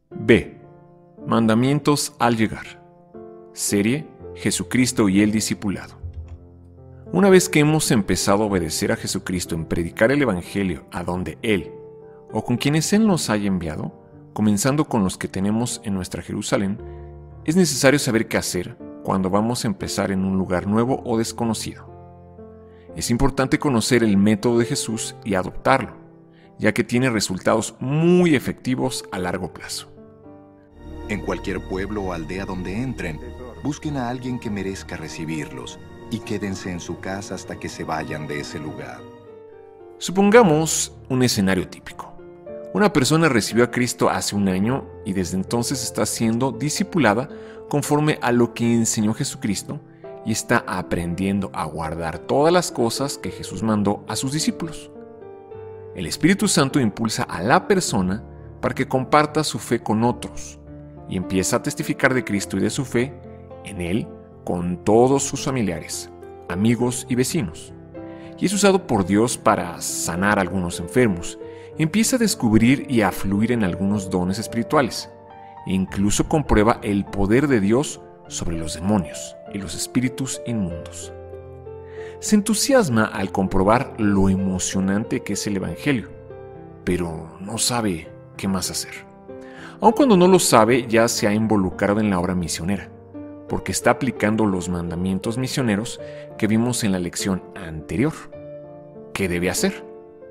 B. Mandamientos al llegar. Serie Jesucristo y el discipulado. Una vez que hemos empezado a obedecer a Jesucristo en predicar el Evangelio a donde Él o con quienes Él nos haya enviado, comenzando con los que tenemos en nuestra Jerusalén, es necesario saber qué hacer cuando vamos a empezar en un lugar nuevo o desconocido. Es importante conocer el método de Jesús y adoptarlo, ya que tiene resultados muy efectivos a largo plazo. En cualquier pueblo o aldea donde entren, busquen a alguien que merezca recibirlos y quédense en su casa hasta que se vayan de ese lugar. Supongamos un escenario típico. Una persona recibió a Cristo hace un año y desde entonces está siendo discipulada conforme a lo que enseñó Jesucristo y está aprendiendo a guardar todas las cosas que Jesús mandó a sus discípulos. El Espíritu Santo impulsa a la persona para que comparta su fe con otros y empieza a testificar de Cristo y de su fe en Él con todos sus familiares, amigos y vecinos. Y es usado por Dios para sanar a algunos enfermos. Empieza a descubrir y a fluir en algunos dones espirituales. E incluso comprueba el poder de Dios sobre los demonios y los espíritus inmundos. Se entusiasma al comprobar lo emocionante que es el Evangelio, pero no sabe qué más hacer. Aun cuando no lo sabe, ya se ha involucrado en la obra misionera, porque está aplicando los mandamientos misioneros que vimos en la lección anterior. ¿Qué debe hacer?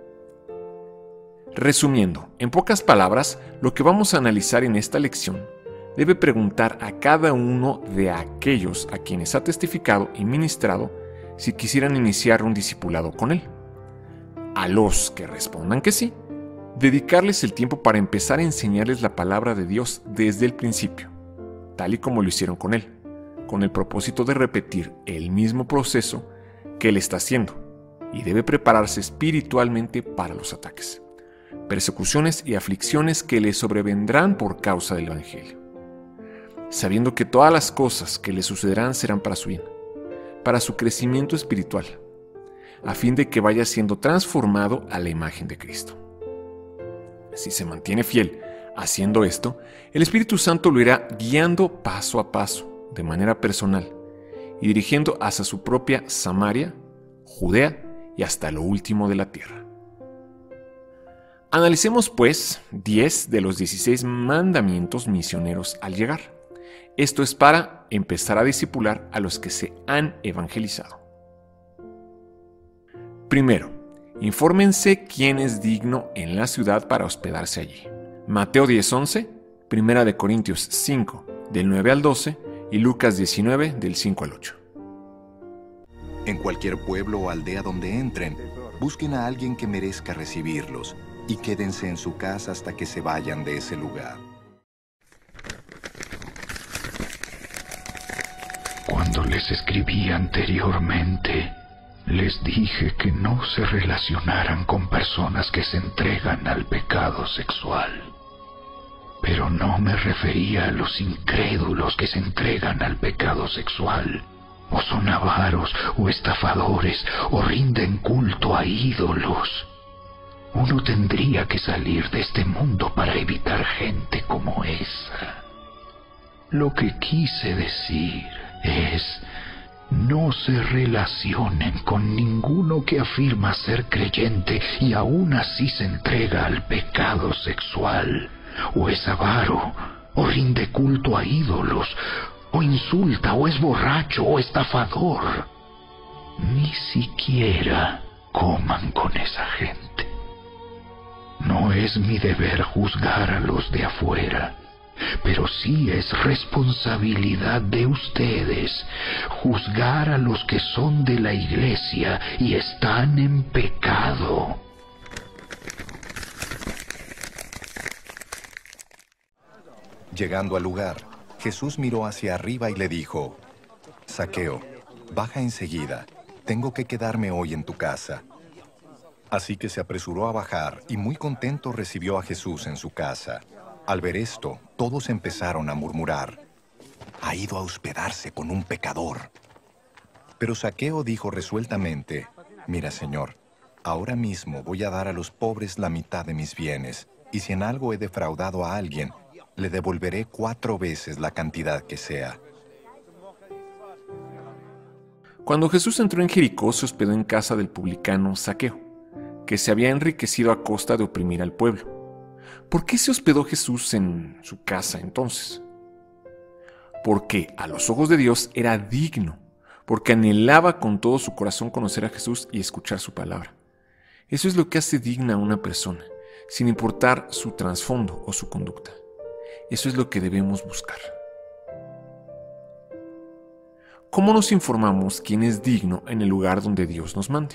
Resumiendo, en pocas palabras, lo que vamos a analizar en esta lección, debe preguntar a cada uno de aquellos a quienes ha testificado y ministrado si quisieran iniciar un discipulado con él. A los que respondan que sí, dedicarles el tiempo para empezar a enseñarles la palabra de Dios desde el principio, tal y como lo hicieron con él, con el propósito de repetir el mismo proceso que él está haciendo, y debe prepararse espiritualmente para los ataques, persecuciones y aflicciones que le sobrevendrán por causa del Evangelio, sabiendo que todas las cosas que le sucederán serán para su bien, para su crecimiento espiritual, a fin de que vaya siendo transformado a la imagen de Cristo. Si se mantiene fiel haciendo esto, el Espíritu Santo lo irá guiando paso a paso, de manera personal, y dirigiendo hacia su propia Samaria, Judea y hasta lo último de la tierra. Analicemos pues 10 de los 16 mandamientos misioneros al llegar. Esto es para empezar a discipular a los que se han evangelizado. Primero, infórmense quién es digno en la ciudad para hospedarse allí. Mateo 10:11, 1 Corintios 5, del 9 al 12 y Lucas 19, del 5 al 8. En cualquier pueblo o aldea donde entren, busquen a alguien que merezca recibirlos y quédense en su casa hasta que se vayan de ese lugar. Cuando les escribí anteriormente, les dije que no se relacionaran con personas que se entregan al pecado sexual. Pero no me refería a los incrédulos que se entregan al pecado sexual, o son avaros, o estafadores, o rinden culto a ídolos. Uno tendría que salir de este mundo para evitar gente como esa. Lo que quise decir es: no se relacionen con ninguno que afirma ser creyente y aún así se entrega al pecado sexual, o es avaro, o rinde culto a ídolos, o insulta, o es borracho, o estafador. Ni siquiera coman con esa gente. No es mi deber juzgar a los de afuera, pero sí es responsabilidad de ustedes juzgar a los que son de la iglesia y están en pecado. Llegando al lugar, Jesús miró hacia arriba y le dijo: Zaqueo, baja enseguida, tengo que quedarme hoy en tu casa. Así que se apresuró a bajar y muy contento recibió a Jesús en su casa. Al ver esto, todos empezaron a murmurar: ha ido a hospedarse con un pecador. Pero Zaqueo dijo resueltamente: mira, Señor, ahora mismo voy a dar a los pobres la mitad de mis bienes, y si en algo he defraudado a alguien, le devolveré 4 veces la cantidad que sea. Cuando Jesús entró en Jericó, se hospedó en casa del publicano Zaqueo, que se había enriquecido a costa de oprimir al pueblo. ¿Por qué se hospedó Jesús en su casa entonces? Porque a los ojos de Dios era digno, porque anhelaba con todo su corazón conocer a Jesús y escuchar su palabra. Eso es lo que hace digna a una persona, sin importar su trasfondo o su conducta. Eso es lo que debemos buscar. ¿Cómo nos informamos quién es digno en el lugar donde Dios nos mande?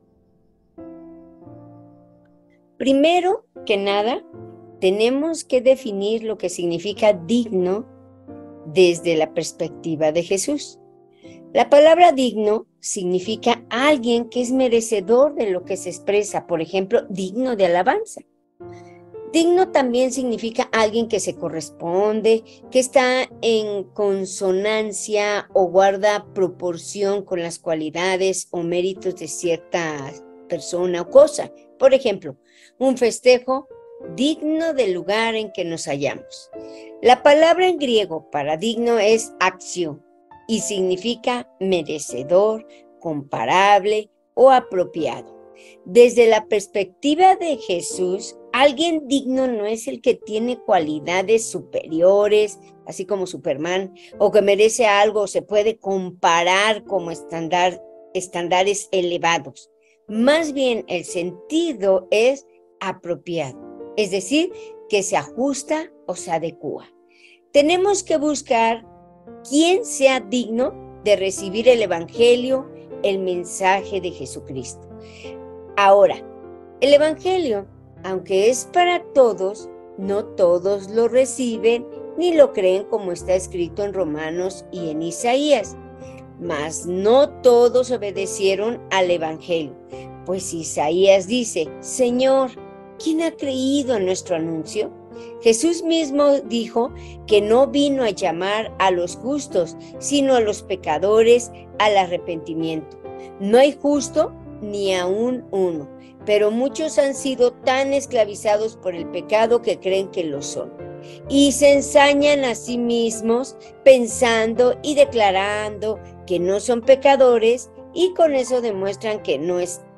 Primero que nada, tenemos que definir lo que significa digno desde la perspectiva de Jesús. La palabra digno significa alguien que es merecedor de lo que se expresa, por ejemplo, digno de alabanza. Digno también significa alguien que se corresponde, que está en consonancia o guarda proporción con las cualidades o méritos de cierta persona o cosa. Por ejemplo, un festejo digno del lugar en que nos hallamos. La palabra en griego para digno es axio y significa merecedor, comparable o apropiado. Desde la perspectiva de Jesús, alguien digno no es el que tiene cualidades superiores, así como Superman, o que merece algo o se puede comparar como estándares elevados. Más bien el sentido es apropiado, es decir, que se ajusta o se adecúa. Tenemos que buscar quién sea digno de recibir el Evangelio, el mensaje de Jesucristo. Ahora, el Evangelio, aunque es para todos, no todos lo reciben ni lo creen como está escrito en Romanos y en Isaías. Mas no todos obedecieron al Evangelio, pues Isaías dice: Señor, ¿quién ha creído en nuestro anuncio? Jesús mismo dijo que no vino a llamar a los justos, sino a los pecadores al arrepentimiento. No hay justo ni aún uno, pero muchos han sido tan esclavizados por el pecado que creen que lo son. Y se ensañan a sí mismos pensando y declarando que no son pecadores, y con eso demuestran que no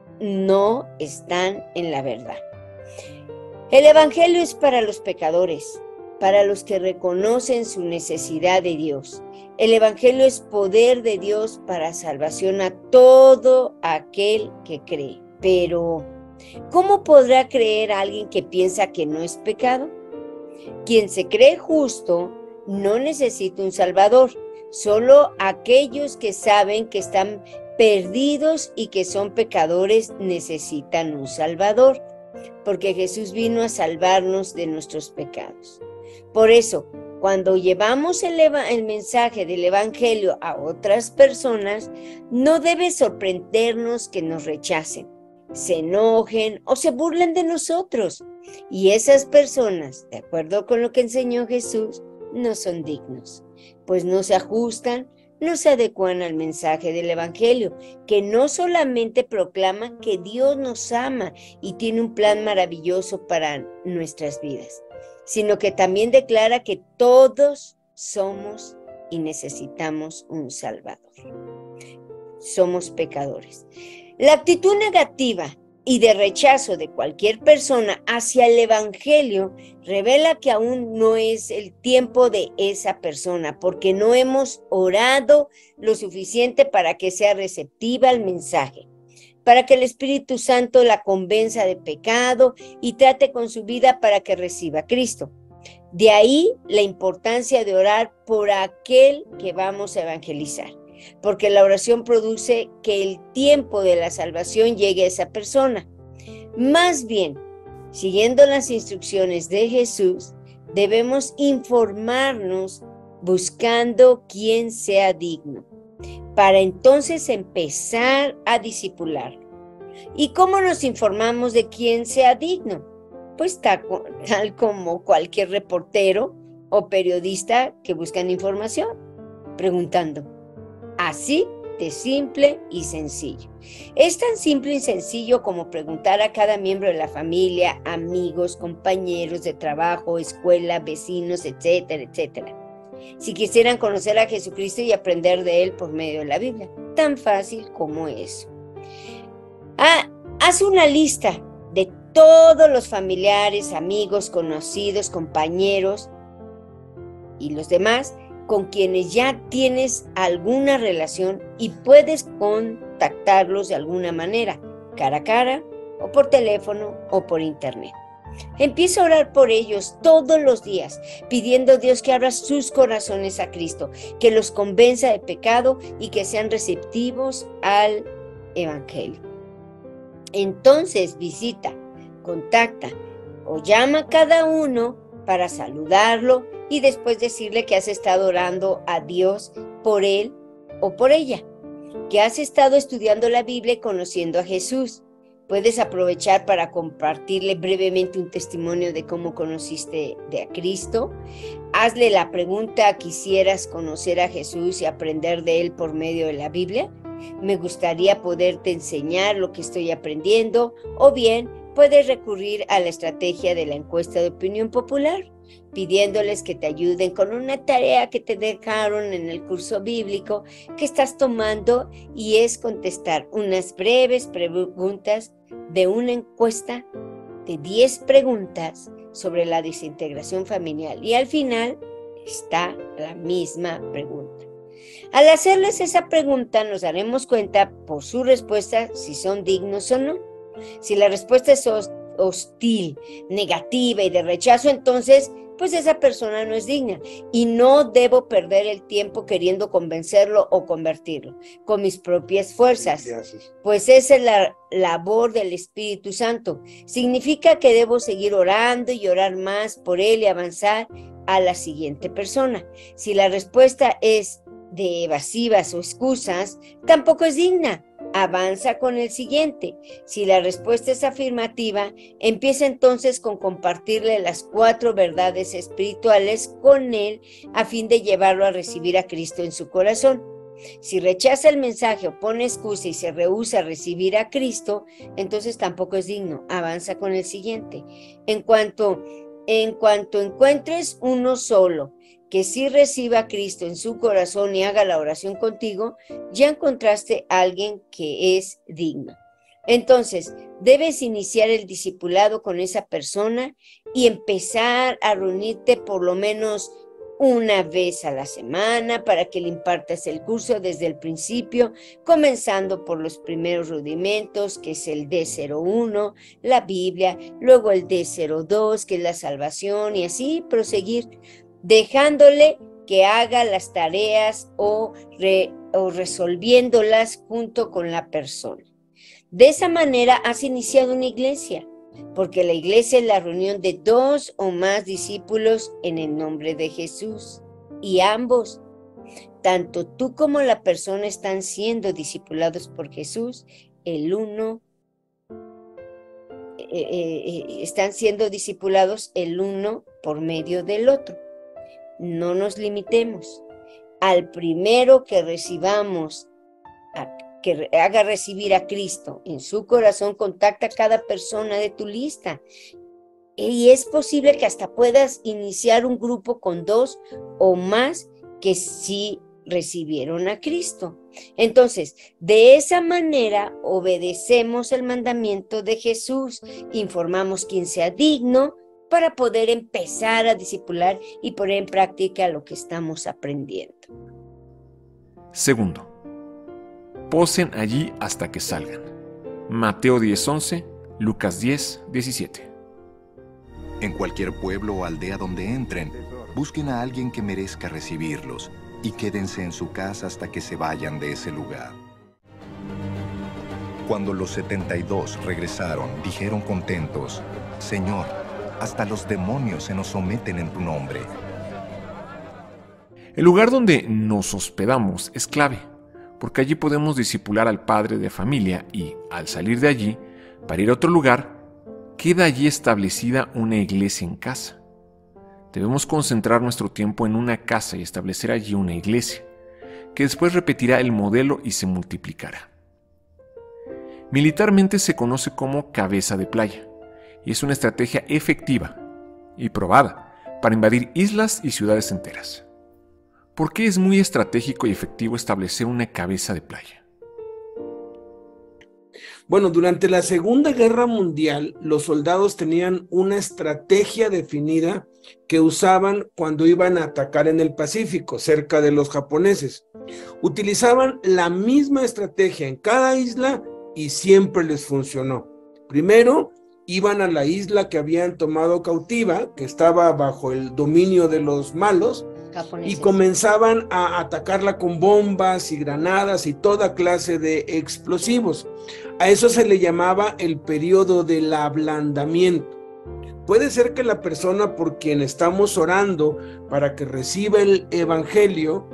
están en la verdad. El Evangelio es para los pecadores, para los que reconocen su necesidad de Dios. El Evangelio es poder de Dios para salvación a todo aquel que cree. Pero, ¿cómo podrá creer alguien que piensa que no es pecado? Quien se cree justo no necesita un Salvador, solo aquellos que saben que están perdidos y que son pecadores necesitan un Salvador, porque Jesús vino a salvarnos de nuestros pecados. Por eso, cuando llevamos el mensaje del Evangelio a otras personas, no debe sorprendernos que nos rechacen, se enojen o se burlen de nosotros. Y esas personas, de acuerdo con lo que enseñó Jesús, no son dignos, pues no se ajustan, no se adecuan al mensaje del Evangelio, que no solamente proclama que Dios nos ama y tiene un plan maravilloso para nuestras vidas, sino que también declara que todos somos y necesitamos un Salvador. Somos pecadores. La actitud negativa y de rechazo de cualquier persona hacia el Evangelio revela que aún no es el tiempo de esa persona, porque no hemos orado lo suficiente para que sea receptiva al mensaje, para que el Espíritu Santo la convenza de pecado y trate con su vida para que reciba a Cristo. De ahí la importancia de orar por aquel que vamos a evangelizar, porque la oración produce que el tiempo de la salvación llegue a esa persona. Más bien, siguiendo las instrucciones de Jesús, debemos informarnos buscando quien sea digno, para entonces empezar a discipularlo. ¿Y cómo nos informamos de quién sea digno? Pues tal como cualquier reportero o periodista que buscan información, preguntando: ¿así sumamente simple y sencillo. Es tan simple y sencillo como preguntar a cada miembro de la familia, amigos, compañeros de trabajo, escuela, vecinos, etcétera, etcétera, si quisieran conocer a Jesucristo y aprender de Él por medio de la Biblia. Tan fácil como eso. Haz una lista de todos los familiares, amigos, conocidos, compañeros y los demás con quienes ya tienes alguna relación y puedes contactarlos de alguna manera, cara a cara, o por teléfono, o por internet. Empieza a orar por ellos todos los días, pidiendo a Dios que abra sus corazones a Cristo, que los convenza de pecado y que sean receptivos al Evangelio. Entonces visita, contacta o llama a cada uno para saludarlo y después decirle que has estado orando a Dios por él o por ella, que has estado estudiando la Biblia y conociendo a Jesús. Puedes aprovechar para compartirle brevemente un testimonio de cómo conociste a Cristo. Hazle la pregunta: ¿quisieras conocer a Jesús y aprender de Él por medio de la Biblia? Me gustaría poderte enseñar lo que estoy aprendiendo. O bien, puedes recurrir a la estrategia de la encuesta de opinión popular, pidiéndoles que te ayuden con una tarea que te dejaron en el curso bíblico que estás tomando, y es contestar unas breves preguntas de una encuesta de 10 preguntas sobre la desintegración familiar, y al final está la misma pregunta. Al hacerles esa pregunta nos daremos cuenta por su respuesta si son dignos o no. Si la respuesta es hostil, negativa y de rechazo, entonces pues esa persona no es digna y no debo perder el tiempo queriendo convencerlo o convertirlo con mis propias fuerzas. Gracias. Pues esa es la labor del Espíritu Santo. Significa que debo seguir orando y orar más por él y avanzar a la siguiente persona. Si la respuesta es de evasivas o excusas, tampoco es digna. Avanza con el siguiente. Si la respuesta es afirmativa, empieza entonces con compartirle las 4 verdades espirituales con él a fin de llevarlo a recibir a Cristo en su corazón. Si rechaza el mensaje o pone excusa y se rehúsa a recibir a Cristo, entonces tampoco es digno. Avanza con el siguiente. En cuanto encuentres uno solo que sí reciba a Cristo en su corazón y haga la oración contigo, ya encontraste a alguien que es digno. Entonces, debes iniciar el discipulado con esa persona y empezar a reunirte por lo menos una vez a la semana para que le impartas el curso desde el principio, comenzando por los primeros rudimentos, que es el D01, la Biblia, luego el D02, que es la salvación, y así proseguir, dejándole que haga las tareas o resolviéndolas junto con la persona. De esa manera has iniciado una iglesia, porque la iglesia es la reunión de 2 o más discípulos en el nombre de Jesús. Y ambos, tanto tú como la persona, están siendo discipulados por Jesús, están siendo discipulados el uno por medio del otro. No nos limitemos. Al primero que recibamos, que haga recibir a Cristo en su corazón, contacta a cada persona de tu lista. Y es posible que hasta puedas iniciar un grupo con 2 o más que sí recibieron a Cristo. Entonces, de esa manera obedecemos el mandamiento de Jesús, informamos quién sea digno, para poder empezar a discipular y poner en práctica lo que estamos aprendiendo. Segundo, posen allí hasta que salgan. Mateo 10:11, Lucas 10:17. En cualquier pueblo o aldea donde entren, busquen a alguien que merezca recibirlos y quédense en su casa hasta que se vayan de ese lugar. Cuando los 72 regresaron, dijeron contentos: Señor, hasta los demonios se nos someten en tu nombre. El lugar donde nos hospedamos es clave, porque allí podemos discipular al padre de familia y, al salir de allí, para ir a otro lugar, queda allí establecida una iglesia en casa. Debemos concentrar nuestro tiempo en una casa y establecer allí una iglesia. que después repetirá el modelo y se multiplicará. Militarmente se conoce como cabeza de playa, y es una estrategia efectiva y probada para invadir islas y ciudades enteras. ¿Por qué es muy estratégico y efectivo establecer una cabeza de playa? Bueno, durante la Segunda Guerra Mundial, los soldados tenían una estrategia definida que usaban cuando iban a atacar en el Pacífico, cerca de los japoneses. Utilizaban la misma estrategia en cada isla y siempre les funcionó. Primero, iban a la isla que habían tomado cautiva, que estaba bajo el dominio de los malos, y comenzaban a atacarla con bombas y granadas y toda clase de explosivos. A eso se le llamaba el periodo del ablandamiento. Puede ser que la persona por quien estamos orando para que reciba el evangelio,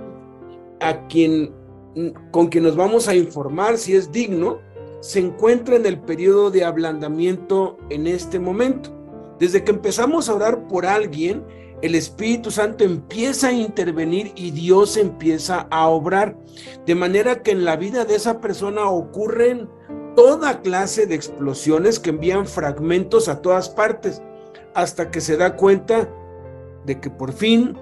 con quien nos vamos a informar si es digno, se encuentra en el periodo de ablandamiento en este momento. Desde que empezamos a orar por alguien, el Espíritu Santo empieza a intervenir y Dios empieza a obrar, de manera que en la vida de esa persona ocurren toda clase de explosiones que envían fragmentos a todas partes, hasta que se da cuenta de que por fin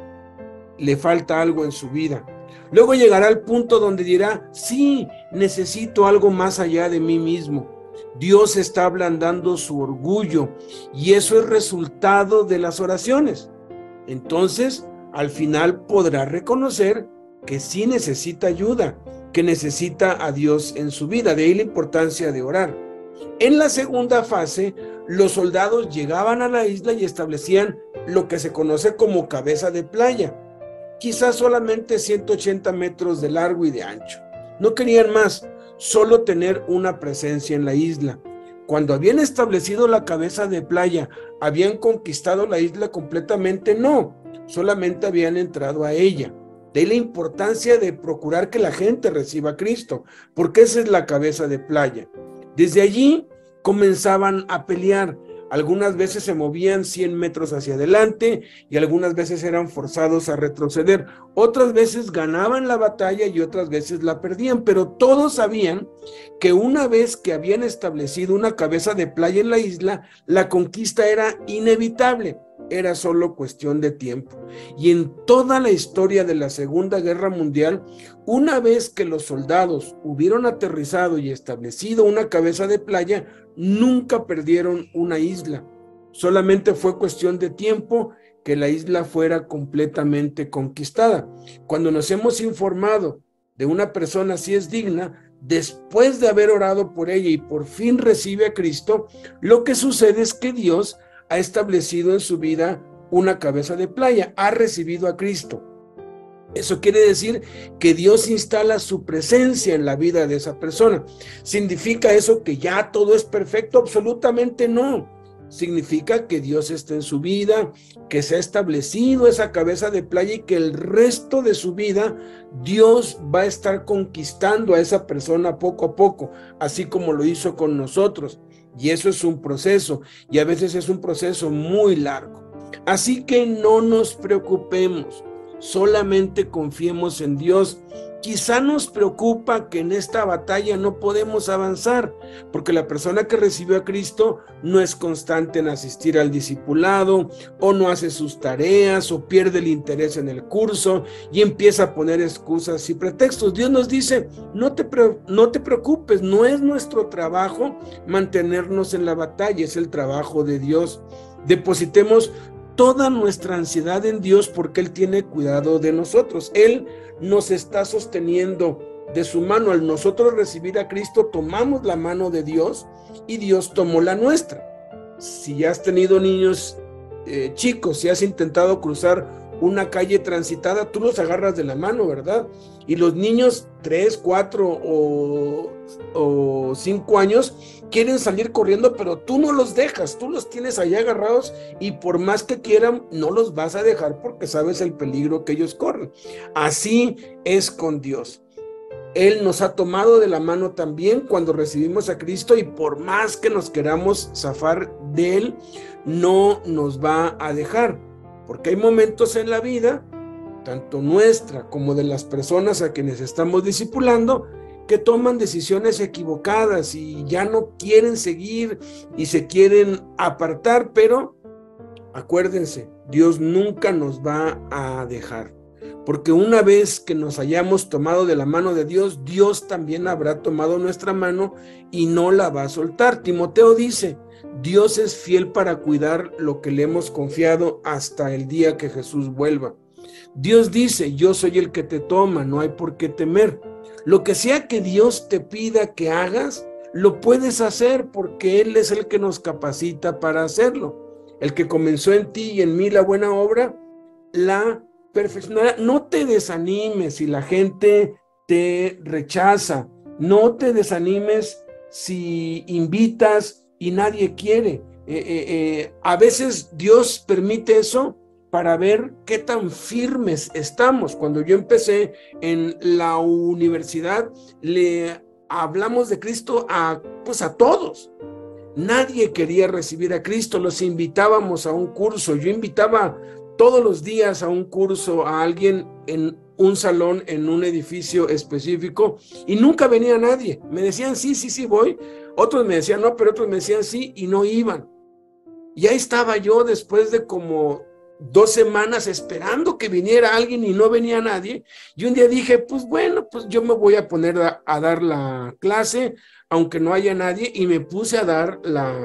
le falta algo en su vida. Luego llegará al punto donde dirá: sí, necesito algo más allá de mí mismo. Dios está ablandando su orgullo y eso es resultado de las oraciones. Entonces, al final podrá reconocer que sí necesita ayuda, que necesita a Dios en su vida. De ahí la importancia de orar. En la segunda fase, los soldados llegaban a la isla y establecían lo que se conoce como cabeza de playa, quizás solamente 180 metros de largo y de ancho. No querían más, solo tener una presencia en la isla. Cuando habían establecido la cabeza de playa, ¿habían conquistado la isla completamente? No, solamente habían entrado a ella. De ahí la importancia de procurar que la gente reciba a Cristo, porque esa es la cabeza de playa. Desde allí comenzaban a pelear. Algunas veces se movían 100 metros hacia adelante y algunas veces eran forzados a retroceder. Otras veces ganaban la batalla y otras veces la perdían, pero todos sabían que una vez que habían establecido una cabeza de playa en la isla, la conquista era inevitable, era solo cuestión de tiempo. Y en toda la historia de la Segunda Guerra Mundial, una vez que los soldados hubieron aterrizado y establecido una cabeza de playa, nunca perdieron una isla. Solamente fue cuestión de tiempo que la isla fuera completamente conquistada. Cuando nos hemos informado de una persona si es digna, después de haber orado por ella y por fin recibe a Cristo, lo que sucede es que Dios ha establecido en su vida una cabeza de playa, ha recibido a Cristo. Eso quiere decir que Dios instala su presencia en la vida de esa persona. ¿Significa eso que ya todo es perfecto? Absolutamente no. Significa que Dios está en su vida, que se ha establecido esa cabeza de playa y que el resto de su vida Dios va a estar conquistando a esa persona poco a poco, así como lo hizo con nosotros. Y eso es un proceso, y a veces es un proceso muy largo. Así que no nos preocupemos. Solamente confiemos en Dios. Quizá nos preocupa que en esta batalla no podemos avanzar, porque la persona que recibió a Cristo no es constante en asistir al discipulado, o no hace sus tareas, o pierde el interés en el curso, y empieza a poner excusas y pretextos. Dios nos dice, no te preocupes, no es nuestro trabajo mantenernos en la batalla, es el trabajo de Dios. Depositemos toda nuestra ansiedad en Dios porque Él tiene cuidado de nosotros. Él nos está sosteniendo de su mano. Al nosotros recibir a Cristo, tomamos la mano de Dios y Dios tomó la nuestra. Si ya has tenido niños chicos, si has intentado cruzar una calle transitada, tú los agarras de la mano, ¿verdad? Y los niños 3, 4 o 5 años quieren salir corriendo, pero tú no los dejas, tú los tienes allá agarrados y por más que quieran, no los vas a dejar porque sabes el peligro que ellos corren. Así es con Dios. Él nos ha tomado de la mano también cuando recibimos a Cristo y por más que nos queramos zafar de Él, no nos va a dejar. Porque hay momentos en la vida tanto nuestra como de las personas a quienes estamos discipulando, que toman decisiones equivocadas y ya no quieren seguir y se quieren apartar, pero acuérdense, Dios nunca nos va a dejar, porque una vez que nos hayamos tomado de la mano de Dios, Dios también habrá tomado nuestra mano y no la va a soltar. Timoteo dice, Dios es fiel para cuidar lo que le hemos confiado hasta el día que Jesús vuelva. Dios dice, yo soy el que te toma, no hay por qué temer. Lo que sea que Dios te pida que hagas, lo puedes hacer porque Él es el que nos capacita para hacerlo. El que comenzó en ti y en mí la buena obra, la perfeccionará. No te desanimes si la gente te rechaza. No te desanimes si invitas y nadie quiere. A veces Dios permite eso para ver qué tan firmes estamos. Cuando yo empecé en la universidad, le hablamos de Cristo a todos. Nadie quería recibir a Cristo, los invitábamos a un curso. Yo invitaba todos los días a un curso a alguien en un salón, en un edificio específico, y nunca venía nadie. Me decían, sí, voy. Otros me decían, no, pero otros me decían sí, y no iban. Y ahí estaba yo después de como 2 semanas esperando que viniera alguien y no venía nadie. Y un día dije, pues yo me voy a poner a dar la clase, aunque no haya nadie, y me puse a dar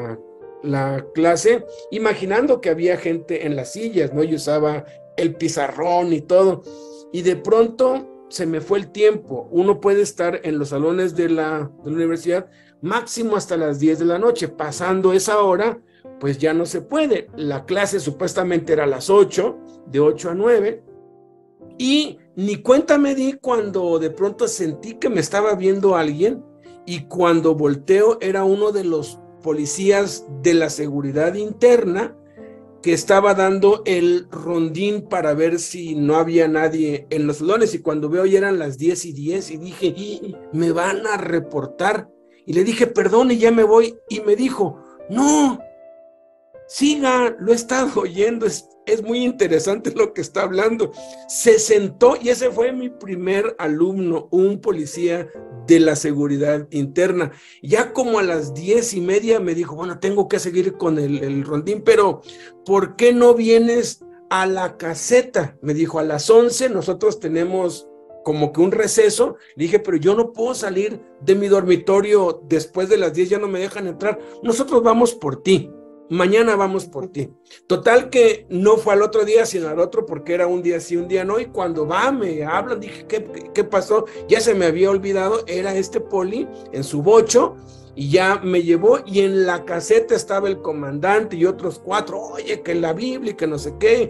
la clase, imaginando que había gente en las sillas, ¿no? Yo usaba el pizarrón y todo, y de pronto se me fue el tiempo. Uno puede estar en los salones de la universidad máximo hasta las 10 de la noche, pasando esa hora, pues ya no se puede. La clase supuestamente era a las 8, de 8 a 9, y ni cuenta me di cuando de pronto sentí que me estaba viendo alguien, y cuando volteo era uno de los policías de la seguridad interna que estaba dando el rondín para ver si no había nadie en los salones, y cuando veo ya eran las 10:10 y dije, me van a reportar, y le dije, perdón, y ya me voy, y me dijo, no, siga, lo he estado oyendo, es muy interesante lo que está hablando. Se sentó, y ese fue mi primer alumno, un policía de la seguridad interna. Ya como a las 10:30 me dijo, bueno, tengo que seguir con el rondín, pero ¿por qué no vienes a la caseta? Me dijo, a las 11 nosotros tenemos como que un receso. Le dije, pero yo no puedo salir de mi dormitorio después de las 10, ya no me dejan entrar. Nosotros vamos por ti. Mañana vamos por ti. Total que no fue al otro día, sino al otro, porque era un día sí, un día no, y cuando me hablan, dije, ¿qué pasó? Ya se me había olvidado, era este poli en su bocho, y ya me llevó, y en la caseta estaba el comandante y otros 4, oye, que la Biblia y que no sé qué,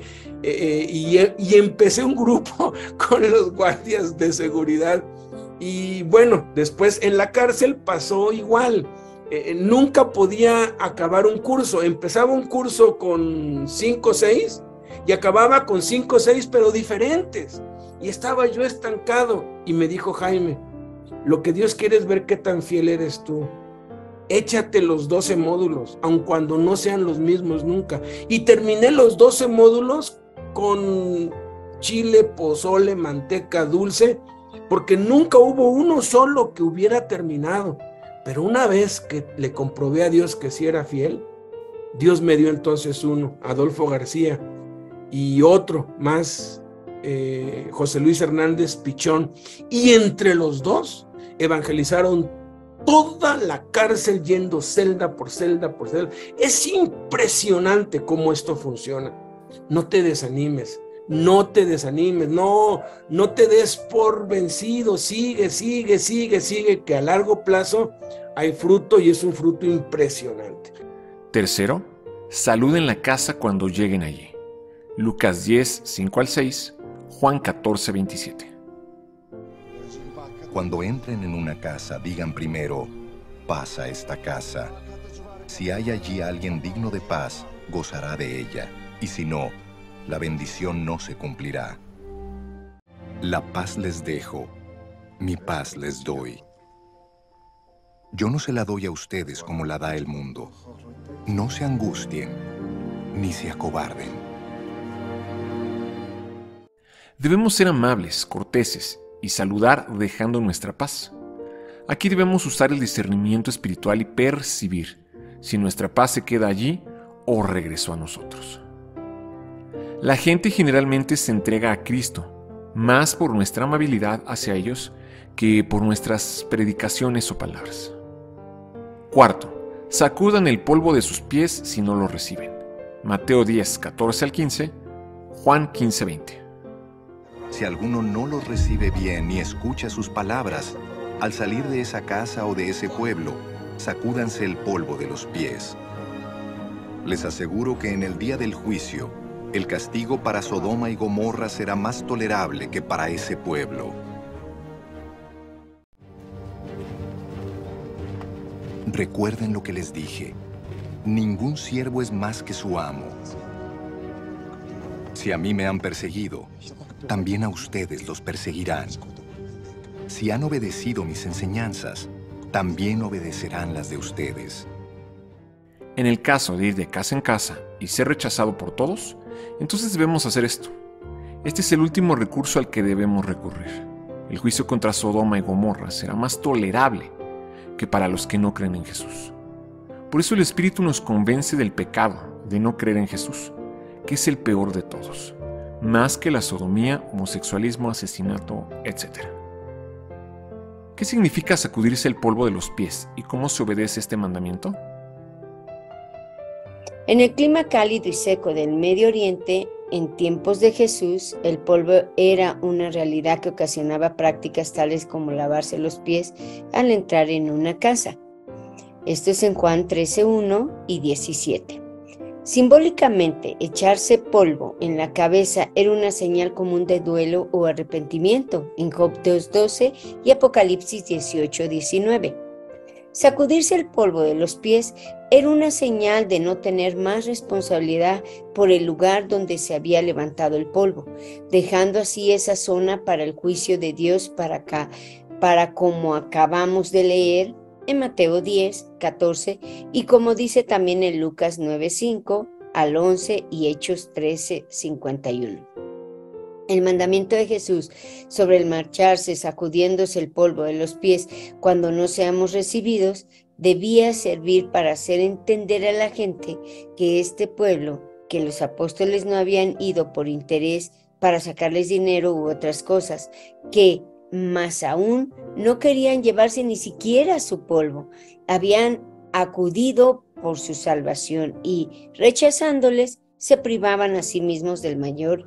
y empecé un grupo con los guardias de seguridad, y bueno, después en la cárcel pasó igual. Nunca podía acabar un curso. Empezaba un curso con 5 o 6 y acababa con 5 o 6, pero diferentes. Y estaba yo estancado. Y me dijo Jaime, lo que Dios quiere es ver qué tan fiel eres tú. Échate los 12 módulos, aun cuando no sean los mismos nunca. Y terminé los 12 módulos con chile, pozole, manteca, dulce, porque nunca hubo uno solo que hubiera terminado. Pero una vez que le comprobé a Dios que sí era fiel, Dios me dio entonces uno, Adolfo García, y otro más, José Luis Hernández Pichón, y entre los dos evangelizaron toda la cárcel, yendo celda por celda por celda. Es impresionante cómo esto funciona. No te desanimes. No te desanimes, no te des por vencido, sigue, que a largo plazo hay fruto, y es un fruto impresionante. Tercero, saluden la casa cuando lleguen allí. Lucas 10, 5-6, Juan 14, 27. Cuando entren en una casa, digan primero, paz a esta casa. Si hay allí alguien digno de paz, gozará de ella, y si no, la bendición no se cumplirá. La paz les dejo, mi paz les doy. Yo no se la doy a ustedes como la da el mundo. No se angustien, ni se acobarden. Debemos ser amables, corteses y saludar dejando nuestra paz. Aquí debemos usar el discernimiento espiritual y percibir si nuestra paz se queda allí o regresó a nosotros. La gente generalmente se entrega a Cristo más por nuestra amabilidad hacia ellos que por nuestras predicaciones o palabras. Cuarto, sacudan el polvo de sus pies si no lo reciben. Mateo 10, 14 al 15, Juan 15, 20. Si alguno no los recibe bien ni escucha sus palabras, al salir de esa casa o de ese pueblo, sacúdanse el polvo de los pies. Les aseguro que en el día del juicio, el castigo para Sodoma y Gomorra será más tolerable que para ese pueblo. Recuerden lo que les dije. Ningún siervo es más que su amo. Si a mí me han perseguido, también a ustedes los perseguirán. Si han obedecido mis enseñanzas, también obedecerán las de ustedes. En el caso de ir de casa en casa y ser rechazado por todos, entonces debemos hacer esto. Este es el último recurso al que debemos recurrir. El juicio contra Sodoma y Gomorra será más tolerable que para los que no creen en Jesús. Por eso el Espíritu nos convence del pecado de no creer en Jesús, que es el peor de todos, más que la sodomía, homosexualismo, asesinato, etc. ¿Qué significa sacudirse el polvo de los pies y cómo se obedece este mandamiento? En el clima cálido y seco del Medio Oriente, en tiempos de Jesús, el polvo era una realidad que ocasionaba prácticas tales como lavarse los pies al entrar en una casa. Esto es en Juan 13:1 y 17. Simbólicamente, echarse polvo en la cabeza era una señal común de duelo o arrepentimiento en Job 2:12 y Apocalipsis 18:19. Sacudirse el polvo de los pies era una señal de no tener más responsabilidad por el lugar donde se había levantado el polvo, dejando así esa zona para el juicio de Dios para como acabamos de leer en Mateo 10, 14 y como dice también en Lucas 9:5 al 11 y Hechos 13, 51. El mandamiento de Jesús sobre el marcharse sacudiéndose el polvo de los pies cuando no seamos recibidos debía servir para hacer entender a la gente que este pueblo, que los apóstoles no habían ido por interés para sacarles dinero u otras cosas, que más aún no querían llevarse ni siquiera su polvo, habían acudido por su salvación y rechazándoles se privaban a sí mismos del mayor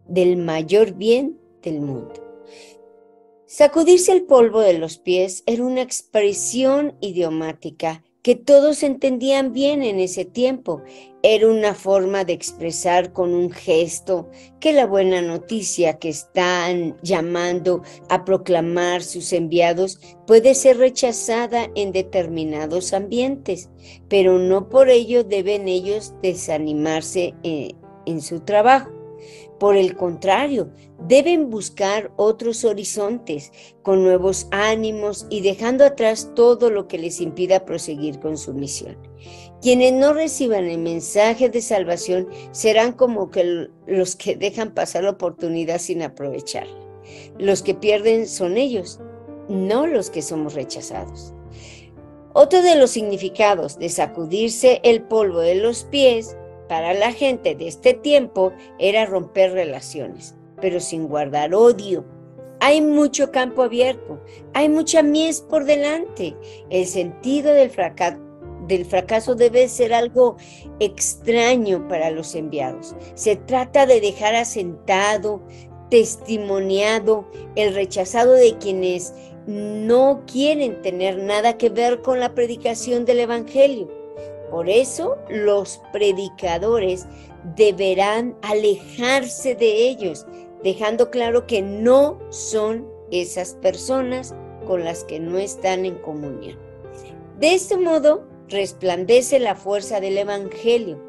bien del mundo. Sacudirse el polvo de los pies era una expresión idiomática que todos entendían bien en ese tiempo. Era una forma de expresar con un gesto que la buena noticia que están llamando a proclamar sus enviados puede ser rechazada en determinados ambientes, pero no por ello deben ellos desanimarse en su trabajo. Por el contrario, deben buscar otros horizontes con nuevos ánimos y dejando atrás todo lo que les impida proseguir con su misión. Quienes no reciban el mensaje de salvación serán como que los que dejan pasar la oportunidad sin aprovecharla. Los que pierden son ellos, no los que somos rechazados. Otro de los significados de sacudirse el polvo de los pies para la gente de este tiempo era romper relaciones, pero sin guardar odio. Hay mucho campo abierto, hay mucha mies por delante. El sentido del fracaso debe ser algo extraño para los enviados. Se trata de dejar asentado, testimoniado, el rechazado de quienes no quieren tener nada que ver con la predicación del Evangelio. Por eso los predicadores deberán alejarse de ellos, dejando claro que no son esas personas con las que no están en comunión. De este modo, resplandece la fuerza del Evangelio,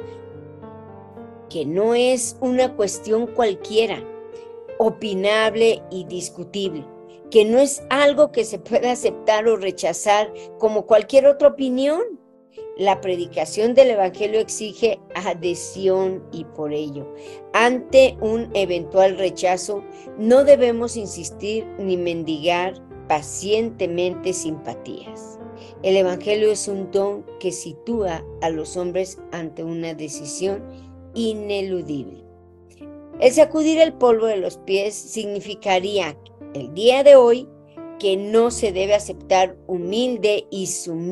que no es una cuestión cualquiera, opinable y discutible, que no es algo que se pueda aceptar o rechazar como cualquier otra opinión. la predicación del Evangelio exige adhesión y por ello, ante un eventual rechazo, no debemos insistir ni mendigar pacientemente simpatías. El Evangelio es un don que sitúa a los hombres ante una decisión ineludible. El sacudir el polvo de los pies significaría el día de hoy que no se debe aceptar humilde y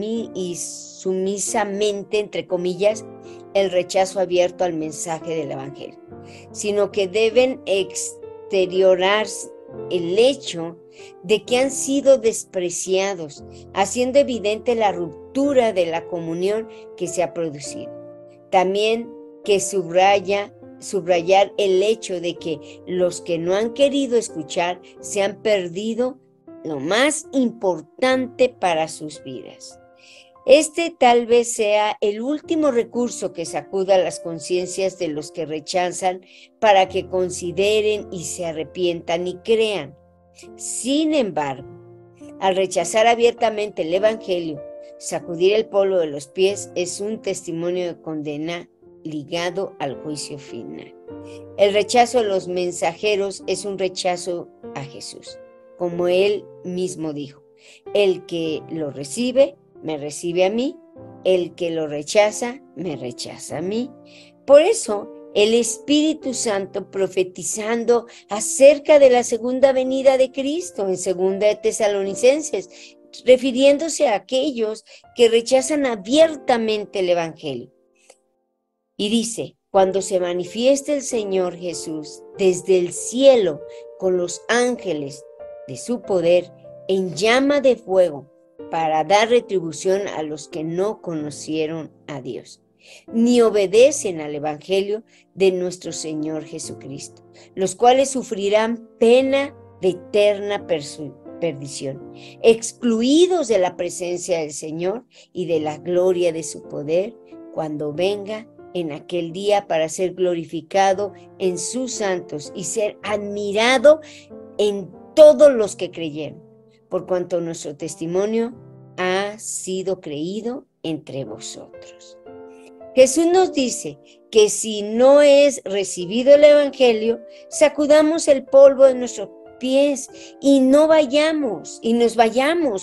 sumisamente, entre comillas, el rechazo abierto al mensaje del Evangelio, sino que deben exteriorar el hecho de que han sido despreciados, haciendo evidente la ruptura de la comunión que se ha producido. También que subrayar el hecho de que los que no han querido escuchar se han perdido lo más importante para sus vidas. Este tal vez sea el último recurso que sacuda las conciencias de los que rechazan para que consideren y se arrepientan y crean. Sin embargo, al rechazar abiertamente el Evangelio, sacudir el polvo de los pies es un testimonio de condena ligado al juicio final. El rechazo a los mensajeros es un rechazo a Jesús, como él mismo dijo: el que lo recibe, me recibe a mí; el que lo rechaza, me rechaza a mí. Por eso, el Espíritu Santo, profetizando acerca de la segunda venida de Cristo en 2 de Tesalonicenses, refiriéndose a aquellos que rechazan abiertamente el Evangelio. Y dice: cuando se manifieste el Señor Jesús desde el cielo con los ángeles de su poder en llama de fuego, para dar retribución a los que no conocieron a Dios, ni obedecen al Evangelio de nuestro Señor Jesucristo, los cuales sufrirán pena de eterna perdición, excluidos de la presencia del Señor y de la gloria de su poder, cuando venga en aquel día para ser glorificado en sus santos y ser admirado en todos los que creyeron, por cuanto nuestro testimonio ha sido creído entre vosotros. Jesús nos dice que si no es recibido el Evangelio, sacudamos el polvo de nuestros pies y no vayamos, y nos vayamos,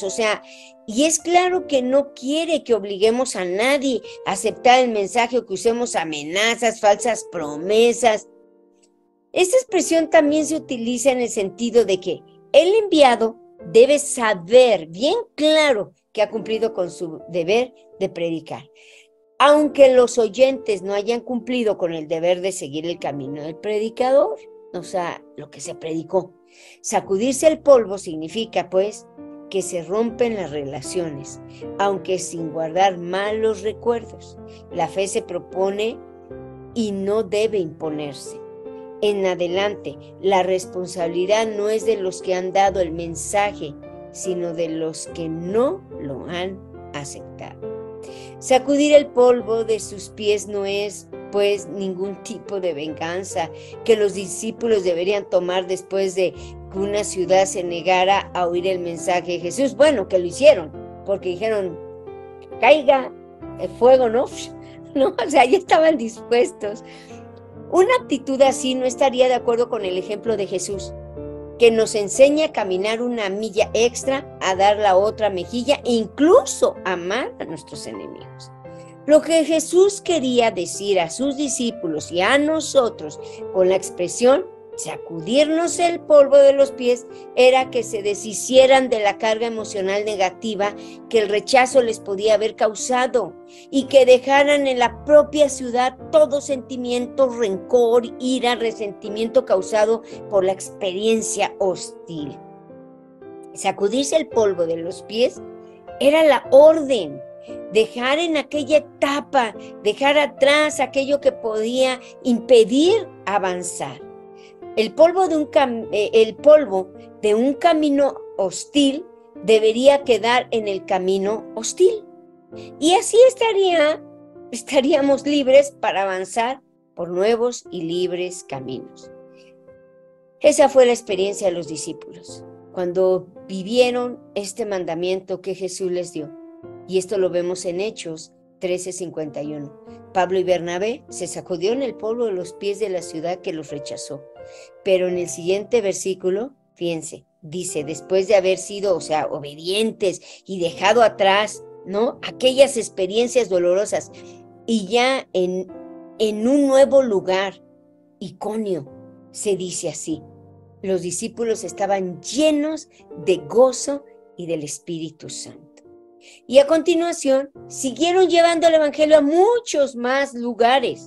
y es claro que no quiere que obliguemos a nadie a aceptar el mensaje o que usemos amenazas, falsas promesas. Esta expresión también se utiliza en el sentido de que el enviado debe saber bien claro que ha cumplido con su deber de predicar, aunque los oyentes no hayan cumplido con el deber de seguir el camino del predicador, lo que se predicó. Sacudirse el polvo significa, pues, que se rompen las relaciones, aunque sin guardar malos recuerdos. La fe se propone y no debe imponerse. En adelante, la responsabilidad no es de los que han dado el mensaje, sino de los que no lo han aceptado. Sacudir el polvo de sus pies no es, pues, ningún tipo de venganza que los discípulos deberían tomar después de que una ciudad se negara a oír el mensaje de Jesús. Bueno, que lo hicieron, porque dijeron: caiga el fuego, ¿no? Ya estaban dispuestos. Una actitud así no estaría de acuerdo con el ejemplo de Jesús, que nos enseña a caminar una milla extra, a dar la otra mejilla e incluso amar a nuestros enemigos. Lo que Jesús quería decir a sus discípulos y a nosotros con la expresión sacudirnos el polvo de los pies era que se deshicieran de la carga emocional negativa que el rechazo les podía haber causado y que dejaran en la propia ciudad todo sentimiento, rencor, ira, resentimiento causado por la experiencia hostil. Sacudirse el polvo de los pies era la orden. Dejar en aquella etapa, dejar atrás aquello que podía impedir avanzar. El polvo de un camino hostil debería quedar en el camino hostil. Y así estaríamos libres para avanzar por nuevos y libres caminos. Esa fue la experiencia de los discípulos cuando vivieron este mandamiento que Jesús les dio. Y esto lo vemos en Hechos, 13:51. Pablo y Bernabé se sacudieron el polvo de los pies de la ciudad que los rechazó. Pero en el siguiente versículo, fíjense, dice, después de haber sido, obedientes y dejado atrás, ¿no?, aquellas experiencias dolorosas, y ya en un nuevo lugar, Iconio, se dice así, los discípulos estaban llenos de gozo y del Espíritu Santo. Y a continuación, siguieron llevando el evangelio a muchos más lugares.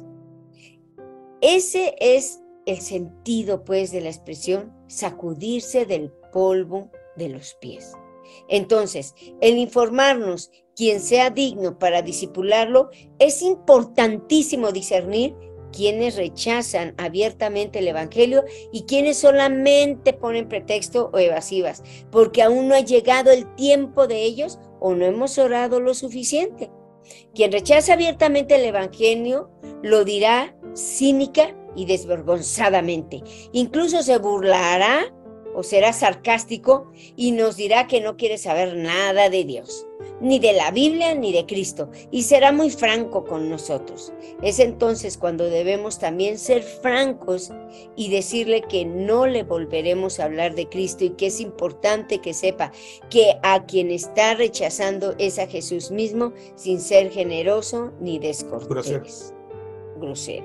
Ese es el sentido, pues, de la expresión sacudirse del polvo de los pies. Entonces, el informarnos quien sea digno para discipularlo, es importantísimo discernir quienes rechazan abiertamente el evangelio y quienes solamente ponen pretexto o evasivas, porque aún no ha llegado el tiempo de ellos o no hemos orado lo suficiente. Quien rechaza abiertamente el evangelio lo dirá cínica y desvergonzadamente. Incluso se burlará o será sarcástico y nos dirá que no quiere saber nada de Dios, ni de la Biblia, ni de Cristo, y será muy franco con nosotros. Es entonces cuando debemos también ser francos y decirle que no le volveremos a hablar de Cristo y que es importante que sepa que a quien está rechazando es a Jesús mismo, sin ser generoso ni descortés. Grosero.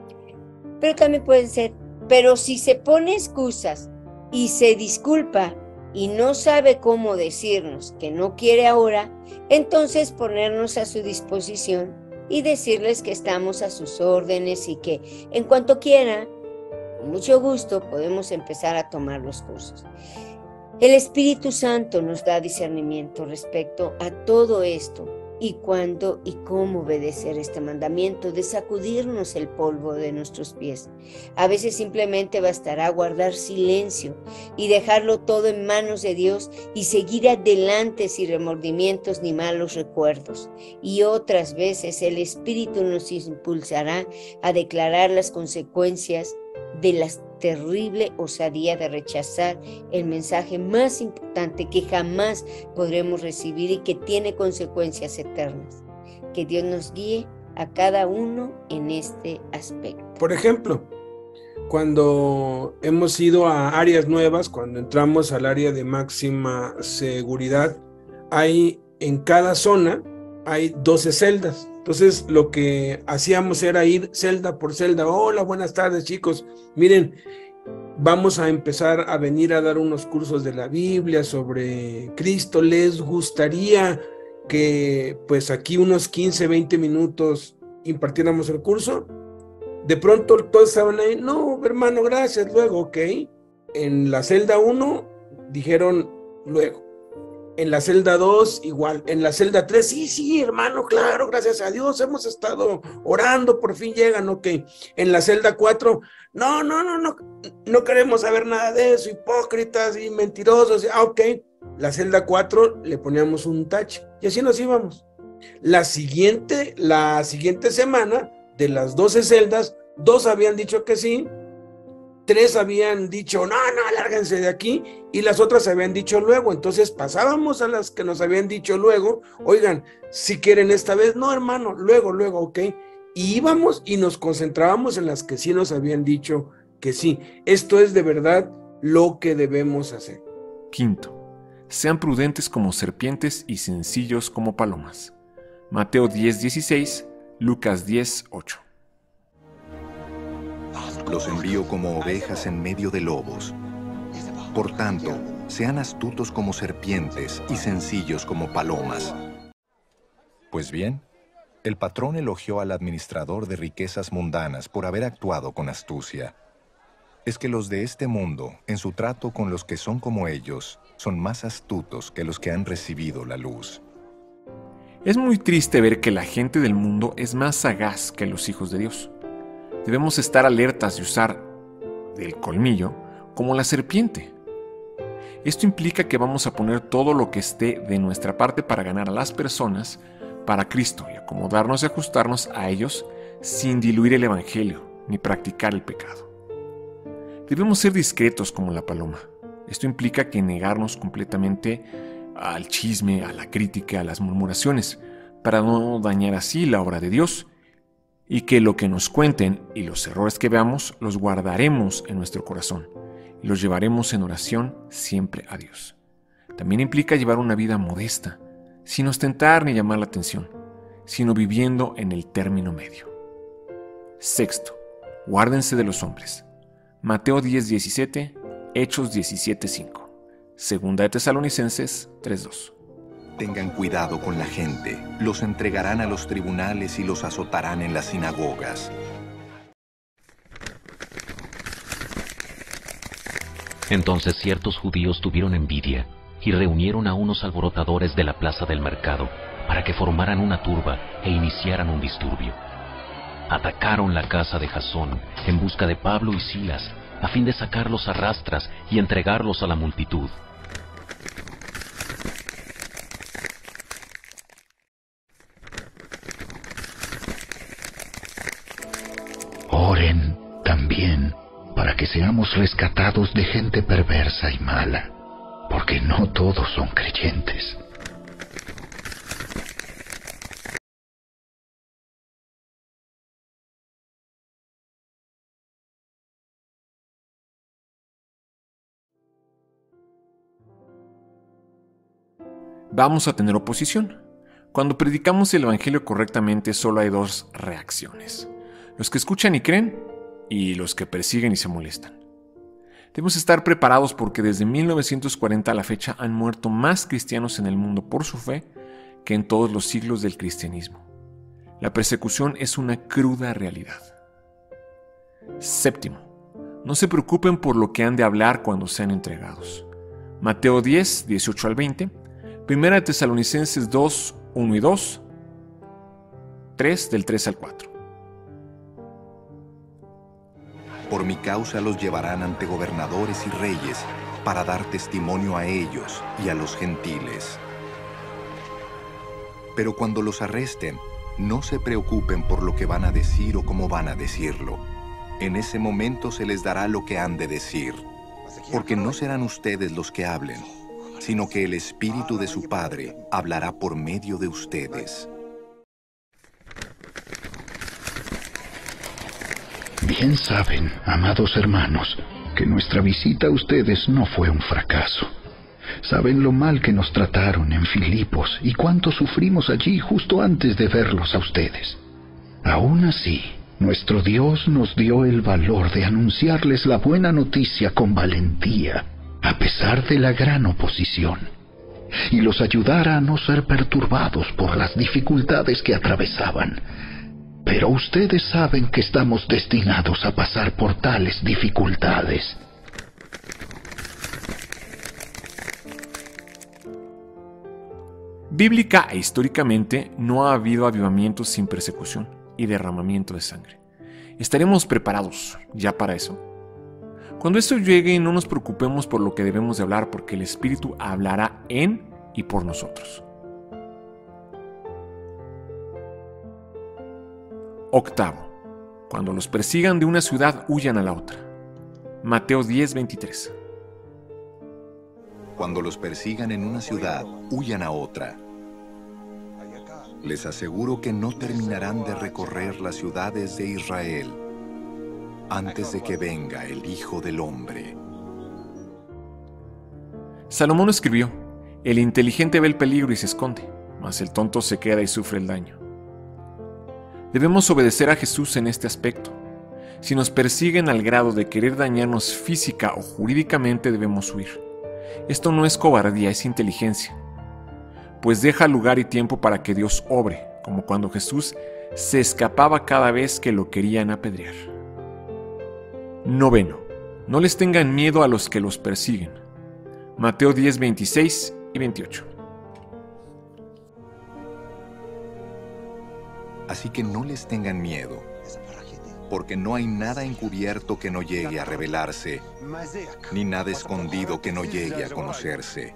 Pero también pueden ser, pero si se pone excusas y se disculpa y no sabe cómo decirnos que no quiere ahora, entonces ponernos a su disposición y decirles que estamos a sus órdenes y que en cuanto quiera, con mucho gusto, podemos empezar a tomar los cursos. El Espíritu Santo nos da discernimiento respecto a todo esto y cuándo y cómo obedecer este mandamiento de sacudirnos el polvo de nuestros pies. A veces simplemente bastará guardar silencio y dejarlo todo en manos de Dios y seguir adelante sin remordimientos ni malos recuerdos. Y otras veces el Espíritu nos impulsará a declarar las consecuencias de la terrible osadía de rechazar el mensaje más importante que jamás podremos recibir y que tiene consecuencias eternas. Que Dios nos guíe a cada uno en este aspecto. Por ejemplo, cuando hemos ido a áreas nuevas, cuando entramos al área de máxima seguridad, hay en cada zona hay 12 celdas. Entonces lo que hacíamos era ir celda por celda. Hola, buenas tardes, chicos. Miren, vamos a empezar a venir a dar unos cursos de la Biblia sobre Cristo. ¿Les gustaría que pues aquí unos 15, 20 minutos impartiéramos el curso? De pronto todos estaban ahí, no, hermano, gracias, luego, ok. En la celda 1 dijeron luego. En la celda 2 igual, en la celda 3, sí, hermano, claro, gracias a Dios, hemos estado orando, por fin llegan, ok. En la celda 4, no queremos saber nada de eso, hipócritas y mentirosos, ok. La celda 4 le poníamos un tache y así nos íbamos. La siguiente semana, de las 12 celdas, 2 habían dicho que sí, 3 habían dicho, no, lárguense de aquí, y las otras habían dicho luego. Entonces pasábamos a las que nos habían dicho luego, oigan, si quieren esta vez, no, hermano, luego, ok. Y íbamos y nos concentrábamos en las que sí nos habían dicho que sí. Esto es de verdad lo que debemos hacer. Quinto, sean prudentes como serpientes y sencillos como palomas. Mateo 10:16, Lucas 10:8. Los envío como ovejas en medio de lobos. Por tanto, sean astutos como serpientes y sencillos como palomas. Pues bien, el patrón elogió al administrador de riquezas mundanas por haber actuado con astucia. Es que los de este mundo, en su trato con los que son como ellos, son más astutos que los que han recibido la luz. Es muy triste ver que la gente del mundo es más sagaz que los hijos de Dios. Debemos estar alertas y usar el colmillo como la serpiente. Esto implica que vamos a poner todo lo que esté de nuestra parte para ganar a las personas para Cristo y acomodarnos y ajustarnos a ellos sin diluir el evangelio ni practicar el pecado. Debemos ser discretos como la paloma. Esto implica que negarnos completamente al chisme, a la crítica, a las murmuraciones, para no dañar así la obra de Dios, y que lo que nos cuenten y los errores que veamos los guardaremos en nuestro corazón y los llevaremos en oración siempre a Dios. También implica llevar una vida modesta, sin ostentar ni llamar la atención, sino viviendo en el término medio. Sexto, guárdense de los hombres. Mateo 10:17, Hechos 17:5, Segunda de Tesalonicenses 3:2. Tengan cuidado con la gente, los entregarán a los tribunales y los azotarán en las sinagogas. Entonces ciertos judíos tuvieron envidia y reunieron a unos alborotadores de la plaza del mercado para que formaran una turba e iniciaran un disturbio. Atacaron la casa de Jasón en busca de Pablo y Silas, a fin de sacarlos a rastras y entregarlos a la multitud. Oren también para que seamos rescatados de gente perversa y mala, porque no todos son creyentes. Vamos a tener oposición. Cuando predicamos el Evangelio correctamente, solo hay dos reacciones: los que escuchan y creen, y los que persiguen y se molestan. Debemos estar preparados porque desde 1940 a la fecha han muerto más cristianos en el mundo por su fe que en todos los siglos del cristianismo. La persecución es una cruda realidad. Séptimo, no se preocupen por lo que han de hablar cuando sean entregados. Mateo 10, 18 al 20, Primera de Tesalonicenses 2, 1 y 2, 3 del 3 al 4. Por mi causa los llevarán ante gobernadores y reyes para dar testimonio a ellos y a los gentiles. Pero cuando los arresten, no se preocupen por lo que van a decir o cómo van a decirlo. En ese momento se les dará lo que han de decir, porque no serán ustedes los que hablen, sino que el Espíritu de su Padre hablará por medio de ustedes. Bien saben, amados hermanos, que nuestra visita a ustedes no fue un fracaso. Saben lo mal que nos trataron en Filipos y cuánto sufrimos allí justo antes de verlos a ustedes. Aún así, nuestro Dios nos dio el valor de anunciarles la buena noticia con valentía, a pesar de la gran oposición, y los ayudara a no ser perturbados por las dificultades que atravesaban. Pero ustedes saben que estamos destinados a pasar por tales dificultades. Bíblica e históricamente no ha habido avivamientos sin persecución y derramamiento de sangre. ¿Estaremos preparados ya para eso? Cuando esto llegue, no nos preocupemos por lo que debemos de hablar, porque el Espíritu hablará en y por nosotros. Octavo, cuando los persigan de una ciudad, huyan a la otra. Mateo 10:23. Cuando los persigan en una ciudad, huyan a otra. Les aseguro que no terminarán de recorrer las ciudades de Israel antes de que venga el Hijo del Hombre. Salomón escribió: el inteligente ve el peligro y se esconde, mas el tonto se queda y sufre el daño. Debemos obedecer a Jesús en este aspecto. Si nos persiguen al grado de querer dañarnos física o jurídicamente, debemos huir. Esto no es cobardía, es inteligencia, pues deja lugar y tiempo para que Dios obre, como cuando Jesús se escapaba cada vez que lo querían apedrear. Noveno, no les tengan miedo a los que los persiguen. Mateo 10:26 y 28. Así que no les tengan miedo, porque no hay nada encubierto que no llegue a revelarse, ni nada escondido que no llegue a conocerse.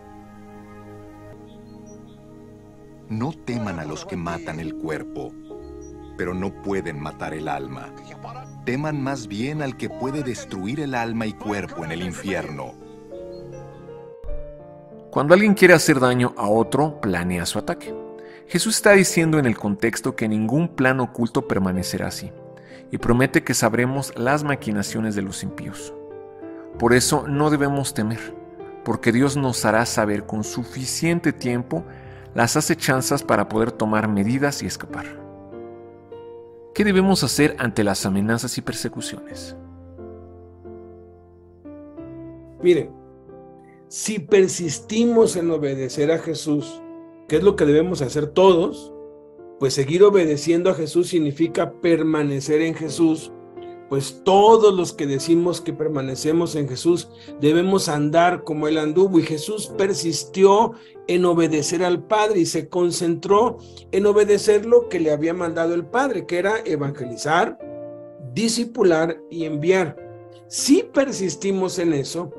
No teman a los que matan el cuerpo, pero no pueden matar el alma. Teman más bien al que puede destruir el alma y cuerpo en el infierno. Cuando alguien quiere hacer daño a otro, planea su ataque. Jesús está diciendo en el contexto que ningún plan oculto permanecerá así, y promete que sabremos las maquinaciones de los impíos. Por eso no debemos temer, porque Dios nos hará saber con suficiente tiempo las acechanzas para poder tomar medidas y escapar. ¿Qué debemos hacer ante las amenazas y persecuciones? Miren, si persistimos en obedecer a Jesús, que es lo que debemos hacer todos, pues seguir obedeciendo a Jesús significa permanecer en Jesús, pues todos los que decimos que permanecemos en Jesús debemos andar como Él anduvo, y Jesús persistió en obedecer al Padre y se concentró en obedecer lo que le había mandado el Padre, que era evangelizar, discipular y enviar. Si persistimos en eso,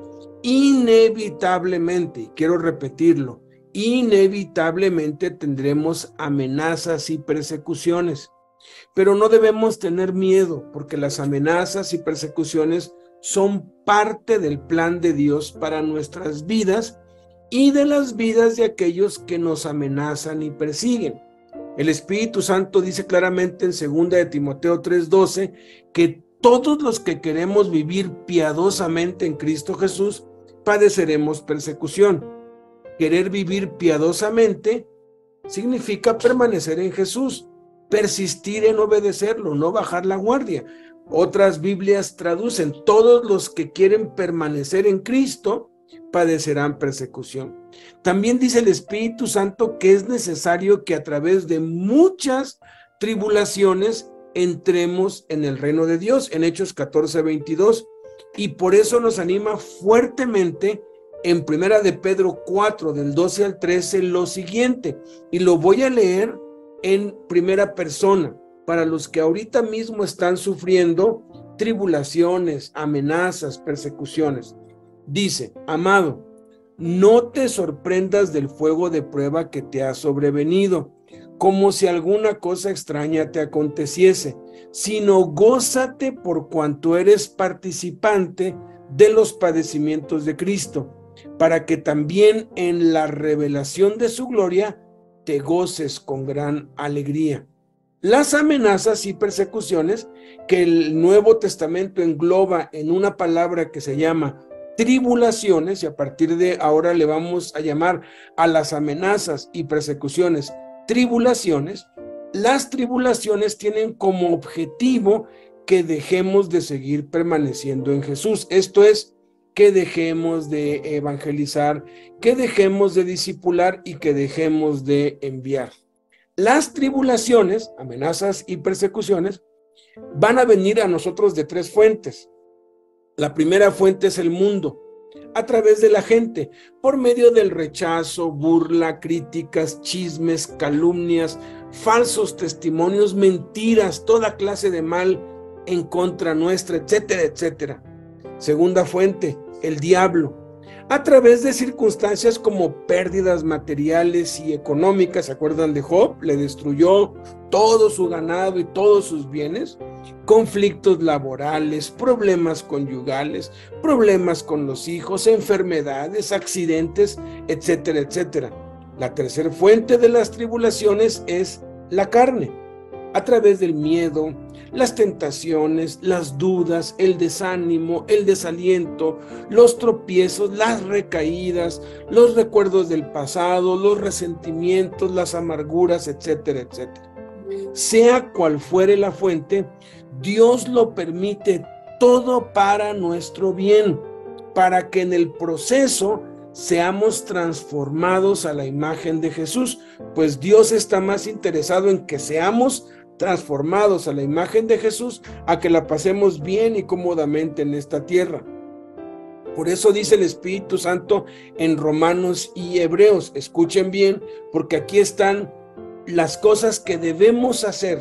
inevitablemente, y quiero repetirlo, inevitablemente tendremos amenazas y persecuciones. Pero no debemos tener miedo, porque las amenazas y persecuciones son parte del plan de Dios para nuestras vidas y de las vidas de aquellos que nos amenazan y persiguen. El Espíritu Santo dice claramente en 2 de Timoteo 3:12 que todos los que queremos vivir piadosamente en Cristo Jesús padeceremos persecución. Querer vivir piadosamente significa permanecer en Jesús, persistir en obedecerlo, no bajar la guardia. Otras Biblias traducen: todos los que quieren permanecer en Cristo padecerán persecución. También dice el Espíritu Santo que es necesario que a través de muchas tribulaciones entremos en el reino de Dios, en Hechos 14:22, y por eso nos anima fuertemente en 1 de Pedro 4, del 12 al 13, lo siguiente, y lo voy a leer en primera persona, para los que ahorita mismo están sufriendo tribulaciones, amenazas, persecuciones. Dice: amado, no te sorprendas del fuego de prueba que te ha sobrevenido, como si alguna cosa extraña te aconteciese, sino gózate por cuanto eres participante de los padecimientos de Cristo, para que también en la revelación de su gloria te goces con gran alegría. Las amenazas y persecuciones que el Nuevo Testamento engloba en una palabra que se llama tribulaciones, y a partir de ahora le vamos a llamar a las amenazas y persecuciones tribulaciones. Las tribulaciones tienen como objetivo que dejemos de seguir permaneciendo en Jesús. Esto es, que dejemos de evangelizar, que dejemos de discipular y que dejemos de enviar. Las tribulaciones, amenazas y persecuciones van a venir a nosotros de tres fuentes. La primera fuente es el mundo, a través de la gente, por medio del rechazo, burla, críticas, chismes, calumnias, falsos testimonios, mentiras, toda clase de mal en contra nuestra, etcétera, etcétera. Segunda fuente, el diablo, a través de circunstancias como pérdidas materiales y económicas. ¿Se acuerdan de Job? Le destruyó todo su ganado y todos sus bienes. Conflictos laborales, problemas conyugales, problemas con los hijos, enfermedades, accidentes, etcétera, etcétera. La tercera fuente de las tribulaciones es la carne, a través del miedo, las tentaciones, las dudas, el desánimo, el desaliento, los tropiezos, las recaídas, los recuerdos del pasado, los resentimientos, las amarguras, etcétera, etcétera. Sea cual fuere la fuente, Dios lo permite todo para nuestro bien, para que en el proceso seamos transformados a la imagen de Jesús, pues Dios está más interesado en que seamos transformados a la imagen de Jesús, a que la pasemos bien y cómodamente en esta tierra. Por eso dice el Espíritu Santo en Romanos y Hebreos, escuchen bien, porque aquí están las cosas que debemos hacer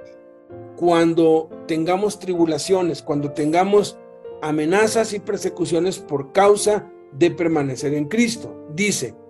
cuando tengamos tribulaciones, cuando tengamos amenazas y persecuciones por causa de permanecer en Cristo. Dice: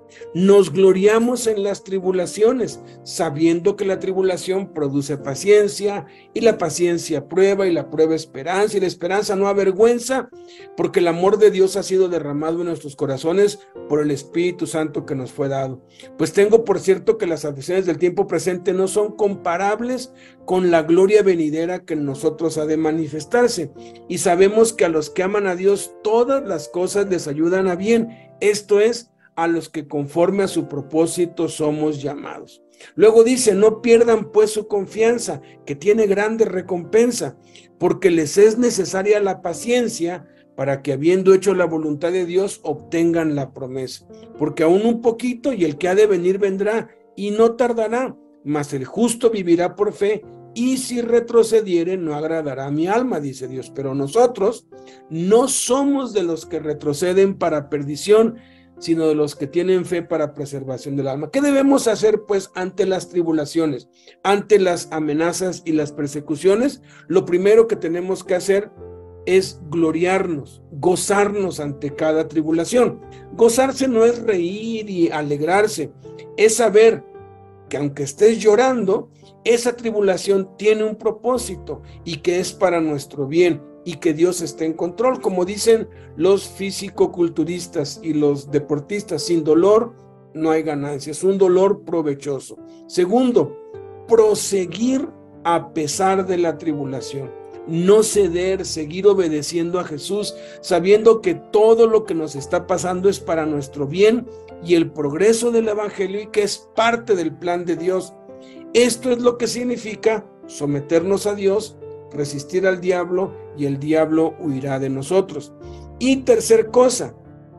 Nos gloriamos en las tribulaciones, sabiendo que la tribulación produce paciencia, y la paciencia prueba, y la prueba esperanza, y la esperanza no avergüenza, porque el amor de Dios ha sido derramado en nuestros corazones por el Espíritu Santo que nos fue dado. Pues tengo por cierto que las aflicciones del tiempo presente no son comparables con la gloria venidera que en nosotros ha de manifestarse. Y sabemos que a los que aman a Dios todas las cosas les ayudan a bien, esto es, a los que conforme a su propósito somos llamados. Luego dice, no pierdan pues su confianza, que tiene grande recompensa, porque les es necesaria la paciencia para que habiendo hecho la voluntad de Dios obtengan la promesa. Porque aún un poquito y el que ha de venir vendrá y no tardará, mas el justo vivirá por fe, y si retrocediere no agradará a mi alma, dice Dios. Pero nosotros no somos de los que retroceden para perdición, sino de los que tienen fe para preservación del alma. ¿Qué debemos hacer pues ante las tribulaciones, ante las amenazas y las persecuciones? Lo primero que tenemos que hacer es gloriarnos, gozarnos ante cada tribulación. Gozarse no es reír y alegrarse, es saber que aunque estés llorando, esa tribulación tiene un propósito y que es para nuestro bien y que Dios está en control. Como dicen los físico-culturistas y los deportistas, sin dolor no hay ganancia, es un dolor provechoso. Segundo, proseguir a pesar de la tribulación. No ceder, seguir obedeciendo a Jesús, sabiendo que todo lo que nos está pasando es para nuestro bien y el progreso del Evangelio y que es parte del plan de Dios. Esto es lo que significa someternos a Dios, resistir al diablo y el diablo huirá de nosotros. Y tercer cosa,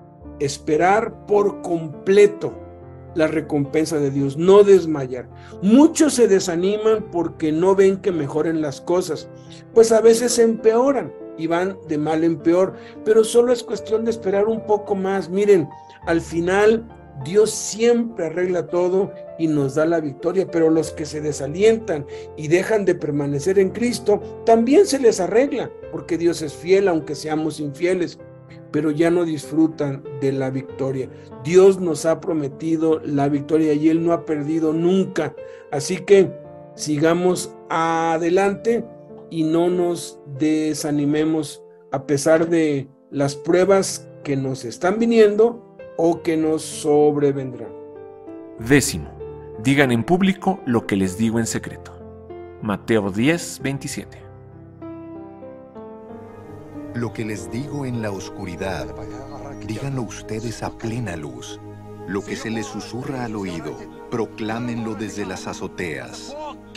esperar por completo la recompensa de Dios, no desmayar. Muchos se desaniman porque no ven que mejoren las cosas, pues a veces se empeoran y van de mal en peor, pero solo es cuestión de esperar un poco más. Miren, al final Dios siempre arregla todo y nos da la victoria, pero los que se desalientan y dejan de permanecer en Cristo, también se les arregla, porque Dios es fiel aunque seamos infieles, pero ya no disfrutan de la victoria. Dios nos ha prometido la victoria y Él no ha perdido nunca. Así que sigamos adelante y no nos desanimemos a pesar de las pruebas que nos están viniendo o que nos sobrevendrán. 10. Digan en público lo que les digo en secreto. Mateo 10:27. Lo que les digo en la oscuridad, díganlo ustedes a plena luz. Lo que se les susurra al oído, proclámenlo desde las azoteas.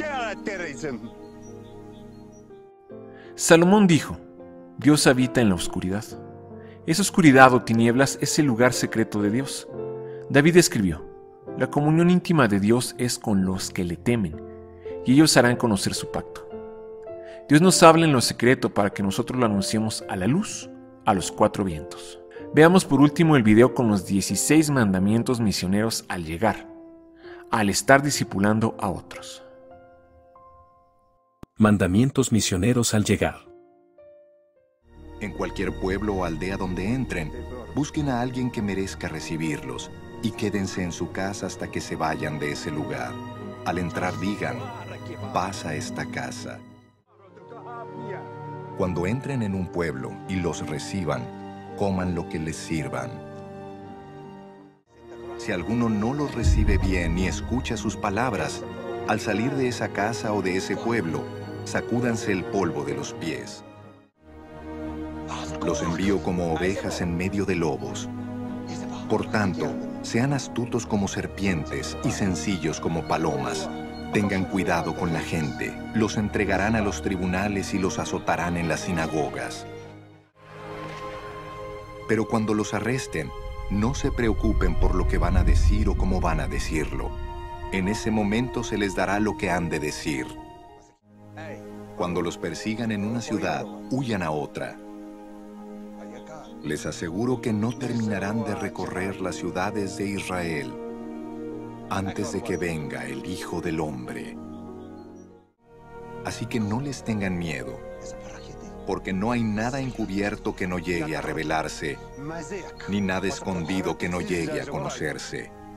Salomón dijo, Dios habita en la oscuridad. Esa oscuridad o tinieblas es el lugar secreto de Dios. David escribió, la comunión íntima de Dios es con los que le temen, y ellos harán conocer su pacto. Dios nos habla en lo secreto para que nosotros lo anunciemos a la luz, a los 4 vientos. Veamos por último el video con los 16 mandamientos misioneros al llegar, al estar discipulando a otros. Mandamientos misioneros al llegar. En cualquier pueblo o aldea donde entren, busquen a alguien que merezca recibirlos y quédense en su casa hasta que se vayan de ese lugar. Al entrar digan, paz a esta casa. Cuando entren en un pueblo y los reciban, coman lo que les sirvan. Si alguno no los recibe bien ni escucha sus palabras, al salir de esa casa o de ese pueblo, sacúdanse el polvo de los pies. Los envío como ovejas en medio de lobos. Por tanto, sean astutos como serpientes y sencillos como palomas. Tengan cuidado con la gente. Los entregarán a los tribunales y los azotarán en las sinagogas. Pero cuando los arresten, no se preocupen por lo que van a decir o cómo van a decirlo. En ese momento se les dará lo que han de decir. Cuando los persigan en una ciudad, huyan a otra. Les aseguro que no terminarán de recorrer las ciudades de Israel antes de que venga el Hijo del Hombre. Así que no les tengan miedo, porque no hay nada encubierto que no llegue a revelarse, ni nada escondido que no llegue a conocerse.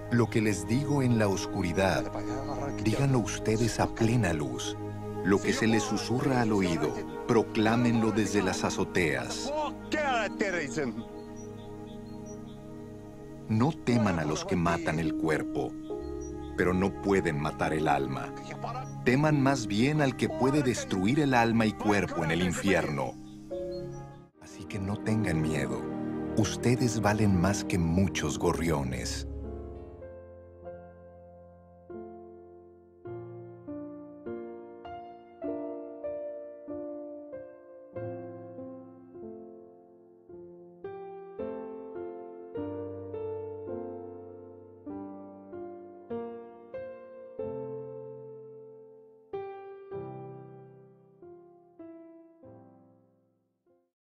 Lo que les digo en la oscuridad, díganlo ustedes a plena luz. Lo que se les susurra al oído, proclámenlo desde las azoteas. No teman a los que matan el cuerpo, pero no pueden matar el alma. Teman más bien al que puede destruir el alma y cuerpo en el infierno. Así que no tengan miedo. Ustedes valen más que muchos gorriones.